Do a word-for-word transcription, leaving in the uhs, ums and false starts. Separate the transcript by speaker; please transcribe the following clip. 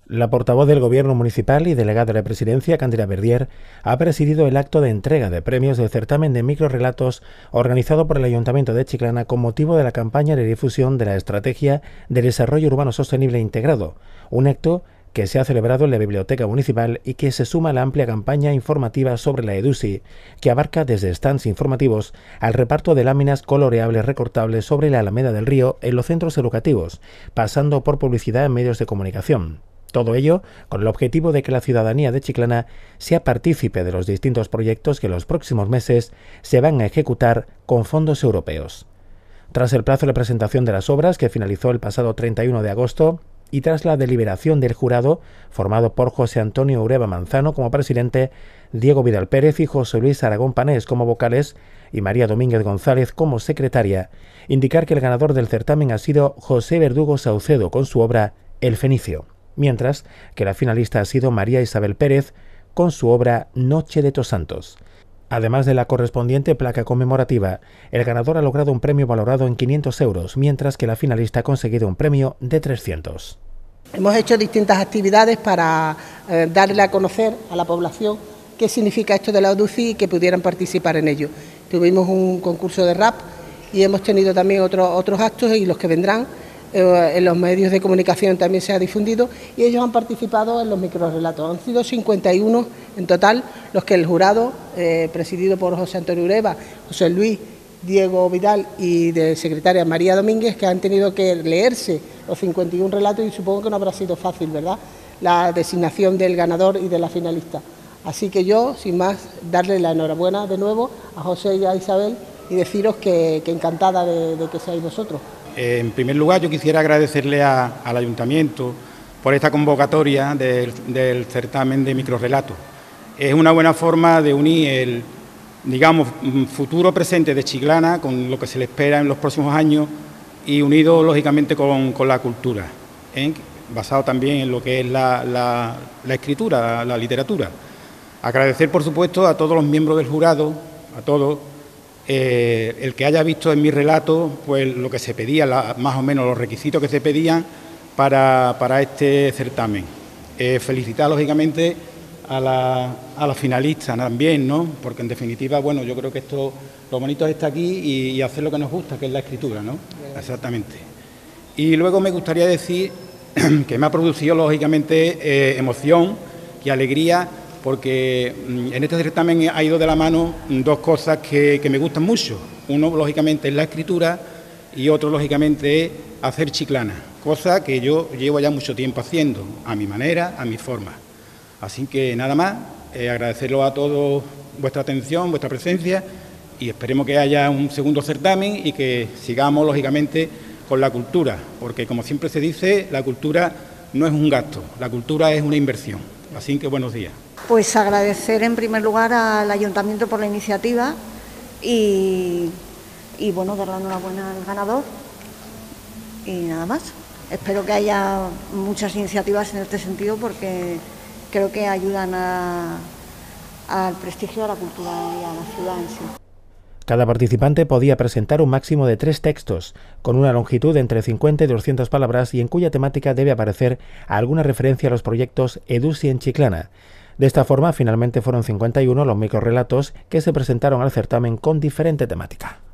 Speaker 1: La portavoz del Gobierno municipal y delegada de la Presidencia, Candira Verdier, ha presidido el acto de entrega de premios del certamen de microrrelatos organizado por el Ayuntamiento de Chiclana con motivo de la campaña de difusión de la Estrategia de Desarrollo Urbano Sostenible Integrado, un acto que se ha celebrado en la Biblioteca Municipal y que se suma a la amplia campaña informativa sobre la EDUSI, que abarca desde stands informativos al reparto de láminas coloreables recortables sobre la Alameda del Río en los centros educativos, pasando por publicidad en medios de comunicación. Todo ello con el objetivo de que la ciudadanía de Chiclana sea partícipe de los distintos proyectos que en los próximos meses se van a ejecutar con fondos europeos. Tras el plazo de presentación de las obras, que finalizó el pasado treinta y uno de agosto, y tras la deliberación del jurado, formado por José Antonio Ureba Manzano como presidente, Diego Vidal Pérez y José Luis Aragón Panés como vocales y María Domínguez González como secretaria, indicar que el ganador del certamen ha sido José Verdugo Saucedo con su obra El Fenicio, mientras que la finalista ha sido María Isabel Pérez con su obra Noche de Tosantos. Además de la correspondiente placa conmemorativa, el ganador ha logrado un premio valorado en quinientos euros, mientras que la finalista ha conseguido un premio de trescientos.
Speaker 2: Hemos hecho distintas actividades para eh, darle a conocer a la población qué significa esto de la EDUSI y que pudieran participar en ello. Tuvimos un concurso de rap y hemos tenido también otros otros actos y los que vendrán. En los medios de comunicación también se ha difundido y ellos han participado en los microrrelatos. Han sido cincuenta y uno en total los que el jurado, eh, presidido por José Antonio Ureba, José Luis, Diego Vidal y de secretaria María Domínguez, que han tenido que leerse los cincuenta y uno relatos y supongo que no habrá sido fácil, ¿verdad?, la designación del ganador y de la finalista. Así que yo, sin más, darle la enhorabuena de nuevo a José y a Isabel y deciros que, que encantada de, de que seáis vosotros.
Speaker 3: En primer lugar, yo quisiera agradecerle a, al Ayuntamiento por esta convocatoria del, del certamen de microrrelatos. Es una buena forma de unir el, digamos, futuro presente de Chiclana con lo que se le espera en los próximos años y unido, lógicamente, con, con la cultura, ¿eh?, basado también en lo que es la, la, la escritura, la, la literatura. Agradecer, por supuesto, a todos los miembros del jurado, a todos, Eh, el que haya visto en mi relato pues lo que se pedía, la, más o menos los requisitos que se pedían para, para este certamen. Eh, felicitar lógicamente a la, a la finalista también, ¿no?, porque en definitiva, bueno, yo creo que esto, lo bonito es estar aquí y, y hacer lo que nos gusta, que es la escritura, ¿no? Exactamente. Y luego me gustaría decir que me ha producido lógicamente eh, emoción y alegría, porque en este certamen ha ido de la mano dos cosas que, que me gustan mucho. Uno, lógicamente, es la escritura y otro, lógicamente, es hacer chiclana, cosa que yo llevo ya mucho tiempo haciendo, a mi manera, a mi forma. Así que nada más, eh, agradecerlo a todos vuestra atención, vuestra presencia y esperemos que haya un segundo certamen y que sigamos, lógicamente, con la cultura, porque como siempre se dice, la cultura no es un gasto, la cultura es una inversión. Así que buenos días.
Speaker 4: Pues agradecer en primer lugar al Ayuntamiento por la iniciativa y, y bueno, dar la enhorabuena al ganador y nada más. Espero que haya muchas iniciativas en este sentido porque creo que ayudan a, al prestigio de la cultura y a la ciudad en sí.
Speaker 1: Cada participante podía presentar un máximo de tres textos, con una longitud de entre cincuenta y doscientas palabras y en cuya temática debe aparecer alguna referencia a los proyectos EDUSI en Chiclana. De esta forma, finalmente fueron cincuenta y uno los microrrelatos que se presentaron al certamen con diferente temática.